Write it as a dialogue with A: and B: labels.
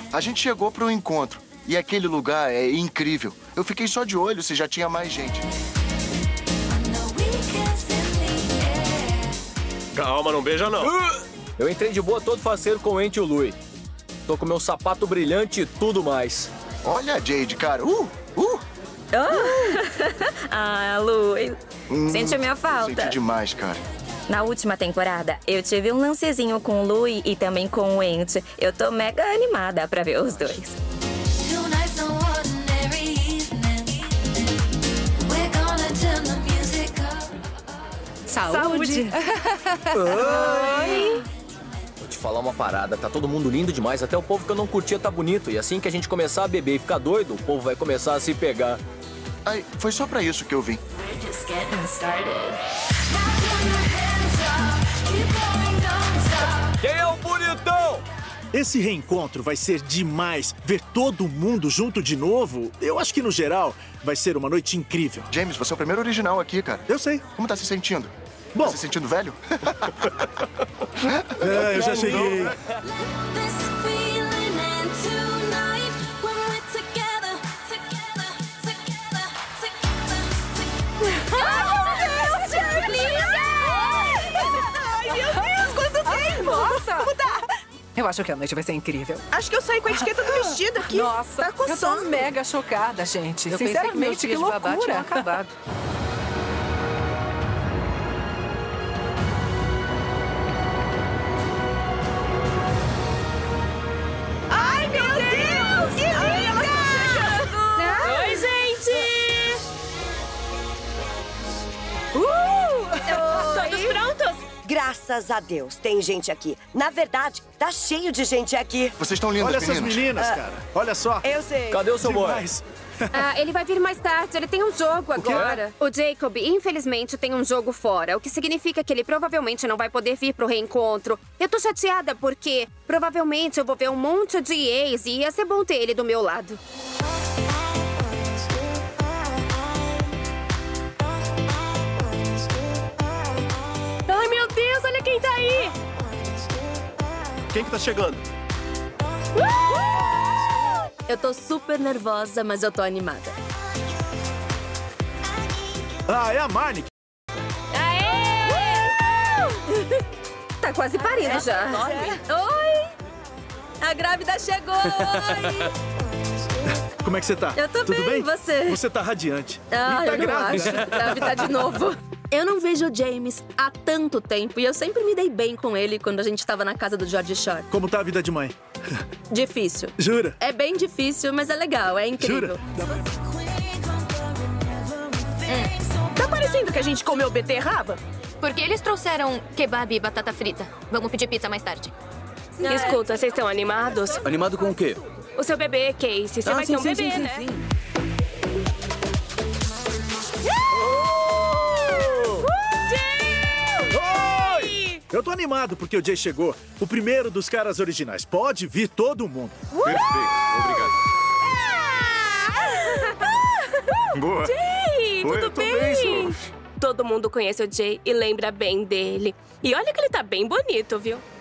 A: A gente chegou pro encontro e aquele lugar é incrível. Eu fiquei só de olho se já tinha mais gente.
B: Calma, não beija não.
C: Eu entrei de boa todo faceiro com o Ent e o Louie. Tô com meu sapato brilhante e tudo mais.
A: Olha a Jade, cara.
D: Ah, Louie. Sente minha falta.
A: Senti demais, cara.
D: Na última temporada, eu tive um lancezinho com o Louie e também com o Ent. Eu tô mega animada pra ver os dois.
E: Saúde!
D: Oi!
C: Vou te falar uma parada, tá todo mundo lindo demais, até o povo que eu não curtia tá bonito. E assim que a gente começar a beber e ficar doido, o povo vai começar a se pegar.
A: Ai, foi só pra isso que eu vim.
C: Quem é o bonitão?
F: Esse reencontro vai ser demais. Ver todo mundo junto de novo, eu acho que no geral vai ser uma noite incrível.
A: James, você é o primeiro original aqui, cara.
F: Eu sei.
A: Como tá se sentindo?
F: Bom.
A: Tá se sentindo velho?
F: Eu já cheguei.
E: Eu acho que a noite vai ser incrível.
G: Acho que eu saí com a etiqueta do vestido aqui.
E: Nossa,
G: tá coçando.
E: eu tô mega chocada, gente.
G: Eu pensei que meus
E: Sinceramente, que
G: dias de babá tinham
E: loucura.
G: acabado. Ai, meu Deus! Que linda!
D: Oi, gente! Todos prontos?
H: Graças a Deus, tem gente aqui. Na verdade, tá cheio de gente aqui.
A: Vocês estão lindas,
F: Olha essas
A: meninas.
F: meninas, cara. Olha só.
H: Eu sei.
C: Cadê o seu boy?
F: Demais.
I: Ele vai vir mais tarde, ele tem um jogo agora. O Jacob, infelizmente, tem um jogo fora, o que significa que ele provavelmente não vai poder vir pro reencontro. Eu tô chateada porque provavelmente eu vou ver um monte de ex e ia ser bom ter ele do meu lado.
D: Ai, meu Deus, olha quem tá aí!
B: Quem que tá chegando?
D: Eu tô super nervosa, mas eu tô animada.
F: Ah, é a Marnie.
D: Aê!
I: Tá quase parindo já.
D: Oi! A grávida chegou! Oi!
F: Como é que você tá?
D: Eu tô
F: Tudo
D: bem,
F: bem?
D: e você?
F: Você tá radiante.
D: Ah,
F: E tá
D: eu não
F: grávida.
D: acho. Grávida de novo. Eu não vejo o James há tanto tempo e eu sempre me dei bem com ele quando a gente tava na casa do George Shore.
F: Como tá a vida de mãe?
D: Difícil.
F: Jura?
D: É bem difícil, mas é legal, é incrível.
F: Jura?
G: Tá parecendo que a gente comeu beterraba?
J: Porque eles trouxeram kebab e batata frita. Vamos pedir pizza mais tarde.
D: Escuta, vocês estão animados?
C: Animado com o quê?
D: O seu bebê, Casey. Você vai ter um bebê, né?
F: Oi! Eu tô animado porque o Jay chegou. O primeiro dos caras originais. Pode vir todo mundo.
B: Perfeito, obrigado. Boa.
D: Jay,
B: Oi,
D: tudo
B: eu tô
D: bem?
B: bem, Sophie.
D: Todo mundo conhece o Jay e lembra bem dele. E olha que ele tá bem bonito, viu?